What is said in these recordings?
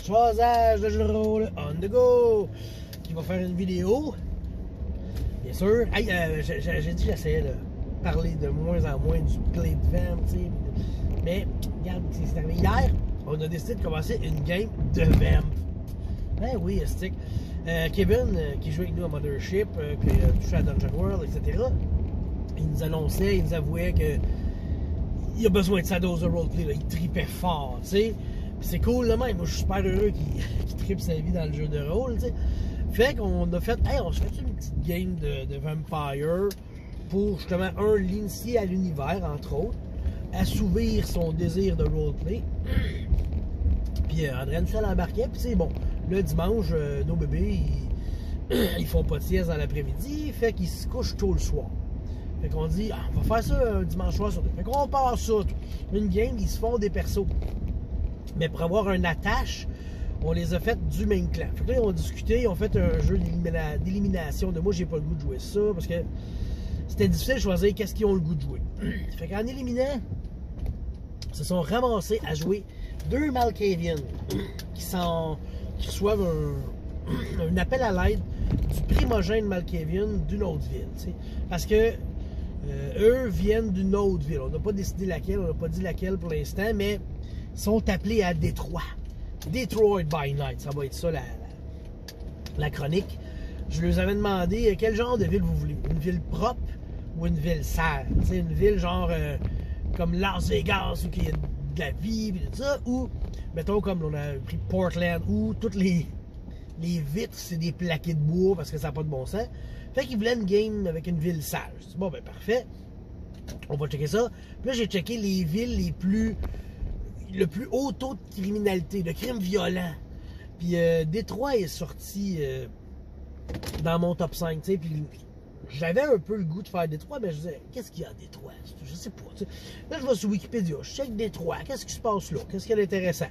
Chasage de jeu de rôle on the go, qui va faire une vidéo. Bien sûr. Hey, j'ai dit que j'essayais de parler de moins en moins du play de vamp, tu sais. Mais, regarde, c'est arrivé hier, on a décidé de commencer une game de vamp. Ben oui, stick. Kevin, qui joue avec nous à Mothership, qui a touché à Dungeon World, etc., il nous annonçait, il nous avouait que il a besoin de sa dose de roleplay, là. Il tripait fort, tu sais. C'est cool, là, même. Moi, je suis super heureux qu'il tripe sa vie dans le jeu de rôle, tu sais. Fait qu'on a fait, hey, on se fait une petite game de Vampire pour, justement, l'initier à l'univers, entre autres, assouvir son désir de roleplay. Puis André Michel embarquait, puis c'est bon. Le dimanche, nos bébés, ils font pas de sieste dans l'après-midi, fait qu'ils se couchent tôt le soir. Fait qu'on dit, ah, on va faire ça un dimanche soir sur deux. Fait qu'on part ça, une game, ils se font des persos. Mais pour avoir une attache, on les a fait du même clan. Fait que là, ils ont discuté, ils ont fait un jeu d'élimination. De moi, j'ai pas le goût de jouer ça, parce que c'était difficile de choisir qu'est-ce qu'ils ont le goût de jouer. Fait qu'en éliminant, ils se sont ramassés à jouer 2 Malkavians qui reçoivent un appel à l'aide du primogène Malkavian d'une autre ville. T'sais. Parce que eux viennent d'une autre ville. On n'a pas décidé laquelle, on n'a pas dit laquelle pour l'instant, mais ils sont appelés à Détroit. Detroit by Night, ça va être ça la chronique. Je leur avais demandé quel genre de ville vous voulez. Une ville propre ou une ville sale. T'sais, une ville genre comme Las Vegas où il y a de la vie et tout ça, ou mettons comme on a pris Portland où toutes les vitres c'est des plaqués de bois parce que ça n'a pas de bon sens. Fait qu'ils voulaient une game avec une ville sale. Je dis bon ben parfait, on va checker ça. Puis là j'ai checké les villes le plus haut taux de criminalité, de crimes violents. Puis Détroit est sorti dans mon top 5, tu sais, puis j'avais un peu le goût de faire Détroit, mais je disais, qu'est-ce qu'il y a à Détroit? Je sais pas. T'sais. Là, je vais sur Wikipédia, je check Détroit, qu'est-ce qui se passe là? Qu'est-ce qu'il y a d'intéressant?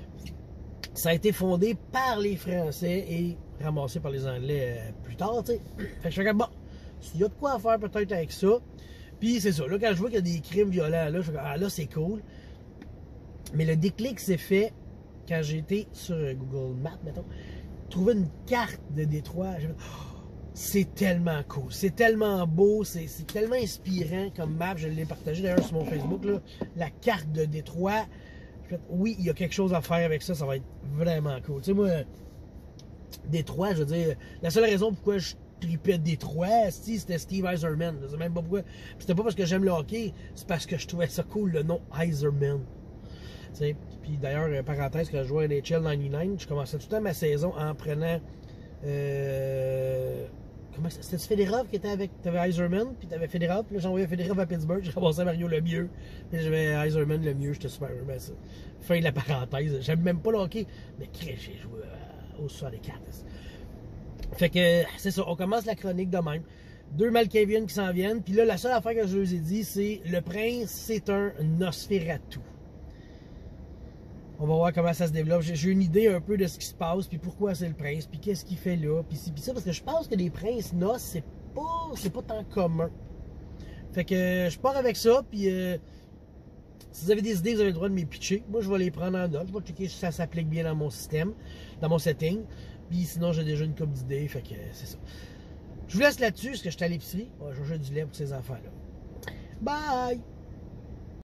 Ça a été fondé par les Français et ramassé par les Anglais plus tard, tu sais. Fait que je fais bon, s'il y a de quoi à faire peut-être avec ça. Puis c'est ça, là, quand je vois qu'il y a des crimes violents, là, je fais ah là, c'est cool. Mais le déclic s'est fait quand j'ai été sur Google Maps, mettons, trouver une carte de Détroit. J'ai fait, oh, c'est tellement cool, c'est tellement beau, c'est tellement inspirant comme map. Je l'ai partagé d'ailleurs sur mon Facebook, là, la carte de Détroit. J'ai fait, oui, il y a quelque chose à faire avec ça, ça va être vraiment cool. Tu sais, moi, Détroit, je veux dire, la seule raison pourquoi je tripais Détroit, c'était Steve Eiserman. Je sais même pas pourquoi. C'était pas parce que j'aime le hockey, c'est parce que je trouvais ça cool, le nom Eiserman. T'sais. Puis d'ailleurs, parenthèse, quand je jouais à NHL 99, je commençais tout le temps ma saison en prenant. Comment c'était Fedorov qui était avec. T'avais Eiserman, puis t'avais Fedorov, puis là j'envoyais Fedorov à Pittsburgh, j'ai commencé Mario Lemieux, puis j'avais Eiserman Lemieux, j'étais super heureux. Ça. Fin de la parenthèse. J'aime même pas le hockey, mais j'ai joué au 64. Fait que c'est ça, on commence la chronique de même. 2 Malkavians qui s'en viennent, puis là, la seule affaire que je vous ai dit, c'est le prince, c'est un Nosferatu. On va voir comment ça se développe. J'ai une idée un peu de ce qui se passe, puis pourquoi c'est le prince, puis qu'est-ce qu'il fait là, puis ça, parce que je pense que les princes noces, c'est pas tant commun. Fait que je pars avec ça, puis si vous avez des idées, vous avez le droit de m'y pitcher. Moi, je vais les prendre en note. Je vais checker si ça s'applique bien dans mon système, dans mon setting. Puis sinon, j'ai déjà une couple d'idées, fait que c'est ça. Je vous laisse là-dessus, parce que je suis à l'épicerie. Ouais, je vais du lait pour ces enfants-là. Bye!